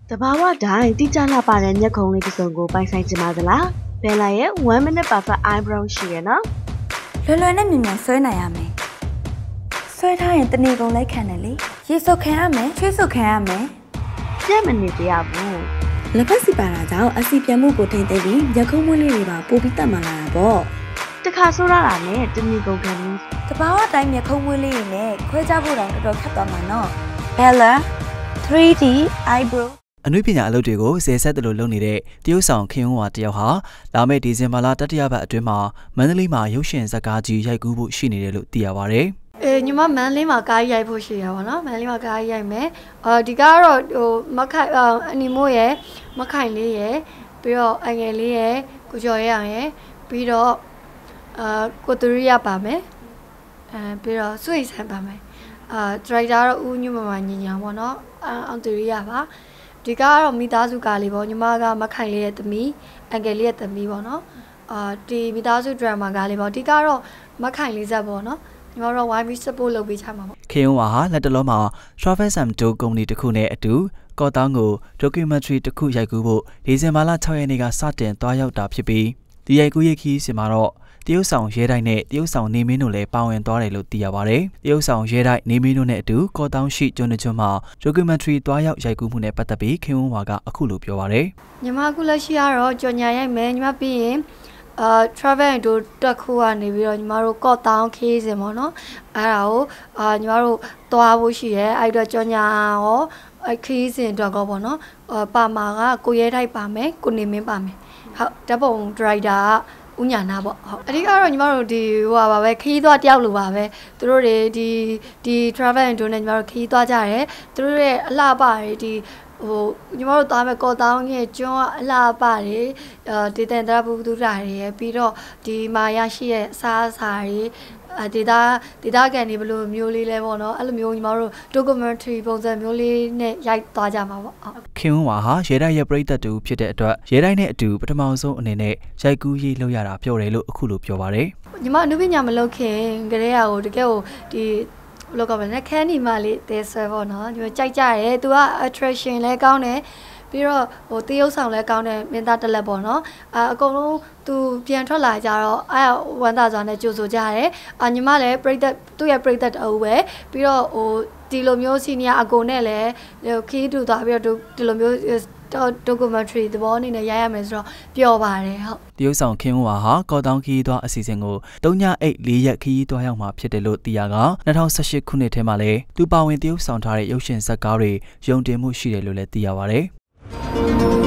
တဘာဝတိုင်းတိကျလှပတဲ့မျက်ခုံးလေးတစ်စုံကိုပိုင်ဆိုင်ချင်ပါသလားဘယ်လာရဲ့1 minute perfect eyebrow ရှိရနော်လွယ်လွယ်နဲ့မြန်မြန်ဆွဲနိုင်ရမယ်ဆွဲထားရင်တနေ့ကုန်လိုက်ခံတယ်လေရေစုပ်ခံရမယ်ချွေးစုပ်ခံရမယ်ပြတ်မနေပြရဘူးလက်ဖက်စီပါတာကြောင့်အစီပြန်မှုကိုထိမ့်သိပြီးမျက်ခုံးမွေးလေးတွေပါပိုပြီးတက်မှလာတာပေါ့တခါဆိုးရတာနဲ့တနေ့ကုန်ခံပြီးတဘာဝတိုင်းမျက်ခုံးမွေးလေးတွေနဲ့ခွဲခြားဖို့တောင်တော်တော်ခက်သွားမှာနော် Bella 3D eyebrow အနုပညာအလုပ်တွေကိုဆယ်ဆက်တလို့လုပ်နေတဲ့တရုတ်ဆောင်ခင်ဝါတယောက်ဟာလာမယ့်ဒီဇင်ဘာလတတိယပတ်အတွင်းမှာမန္တလေးမှာရုပ်ရှင်ဇာတ်ကားကြီးရိုက်ကူးဖို့ရှိနေတယ်လို့သိရပါဗျ။ညီမမန္တလေးမှာကားရိုက်ဖို့ရှိရပါတော့။မန္တလေးမှာကားရိုက်မယ်။ဒီကားကတော့မခိုင်အနီမိုးရဲ့မခိုင်လေးရဲ့ပြီးတော့အငယ်လေးရဲ့ကိုကျော်ရအောင်ရဲ့ပြီးတော့ကိုသူရိယပါမယ်။ပြီးတော့စွေဆန်ပါမယ်။ဒရိုက်တာတော့ဦးညွမညင်ညာပေါ့နော်။အောင်သူရိယပါ။ဒီကတော့မိသားစုကားလေးပေါ့ညီမကမခိုင်လေးရဲ့သမီးအန်ကယ်လေးရဲ့သမီးပေါ့နော်ဒီမိသားစုဒရမာကားလေးပေါ့ဒီကတော့မခိုင်လေးဇက်ပေါ့နော်ညီမတို့ YB support လုပ်ပေးချမှာပေါ့ခင်ဝါဟာလက်တလုံးမှာ Travel Samdo ကုမ္ပဏီတစ်ခုနဲ့အတူကော့တောင်းကို documentary တစ်ခုရိုက်ကူးဖို့ဒီဇင်ဘာလ6ရက်နေ့ကစတင်သွားရောက်တာဖြစ်ပြီးဒီရိုက်ကူးရေးခီးစင်မှာတော့တရုတ်ဆောင်ရဲတိုက်နဲ့တရုတ်ဆောင်နေမင်းတို့လည်းပါဝင်သွားတယ်လို့သိရပါတယ်။တရုတ်ဆောင်ရဲတိုက်နေမင်းတို့နဲ့အတူကော့တောင်းရှိကျွန်းကျွန်းမှာ documentary သွားရောက်ရိုက်ကူးမှုနဲ့ပတ်သက်ပြီးခင်ဝန်းဝါကအခုလိုပြောပါတယ်။ညီမအခုလက်ရှိကတော့ကြော်ညာရိုက်မယ်ညီမပြီးရင်travel and တက်ခုကနေပြီးတော့ညီမတို့ကော့တောင်းခီးစင်ပေါ့နော်။အဲ့ဒါကိုညီမတို့သွားဖို့ရှိရဲအဲ့တော့ကြော်ညာရောခီးစင်တော့ကောပေါ့နော်။ပါမာကကိုရဲတိုက်ပါမယ်ကိုနေမင်းပါမယ်။ဟုတ်ဓာတ်ပုံ driver ကဥညာနာပေါ့ဟုတ်အဓိကတော့ညီမတို့ဒီဟိုပါပဲခရီးသွားတယောက်လိုပါပဲသူတို့တွေဒီ travel and နဲ့ညီမတို့ခရီးသွားကြတယ်သူတို့ရဲ့အလှပတွေဒီဟိုညီမတို့သွားမဲ့ကော်တောင်းရဲ့ကျွန်းကအလှပတွေဒေသန္တရဘူဒုရာတွေရဲ့ပြီးတော့ဒီမာရရှိရဲ့အစားအစာတွေဒေတာကန်တွေဘယ်လိုမျိုးလေးလဲပေါ့နော်အဲ့လိုမျိုးညီမတို့ documentary ပုံစံမျိုးလေးနဲ့ရိုက်သွားကြမှာပေါ့ခင်ဝါဟာရဲတိုက်ရဲ့ပြည်သက်တူဖြစ်တဲ့အတွက်ရဲတိုက်နဲ့အတူပထမဆုံးအနေနဲ့ရိုက်ကူးရေးလုပ်ရတာပြောတယ်လို့အခုလိုပြောပါတယ်ညီမအနုပညာမလုပ်ခင်ကလေးကတကယ်ကိုဒီဘယ်လိုကောမလဲခန်းနီမလေးတဲဆွဲပေါ့နော်ညီမကြိုက်ကြတယ်သူက attraction လဲကောင်းတယ်ပြီးတော့ဟိုတရုပ်ဆောင်လဲကောင်းတယ်မင်းသားတက်လက်ပေါ့နော်အကုန်လုံးသူပြန်ထွက်လာကြတော့ဝမ်းသာစွာနဲ့ကြိုဆိုကြတယ်ညီမလည်းပြိသက်သူ့ရဲ့ပြိသက်တူပဲပြီးတော့ဟိုဒီလိုမျိုးစီနီယာအကိုနဲ့လည်းခီးတူသွားပြီးတော့ဒီလိုမျိုးdocumentary သဘောအနေနဲ့ရိုက်ရမယ်ဆိုတော့ပျော်ပါတယ်ဟုတ်တရုတ်ဆောင်ခင်ဝါဟာကော့တောင်းခီးသွားအစီအစဉ်ကို3ညအိတ်4ရက်ခီးသွားရောက်မှာဖြစ်တယ်လို့သိရက2018ခုနှစ်ထဲမှာလည်းသူပါဝင်တရုတ်ဆောင်ထားတဲ့ရုပ်ရှင်ဇာတ်ကားတွေယုံတင်မှုရှိတယ်လို့လည်းသိရပါတယ်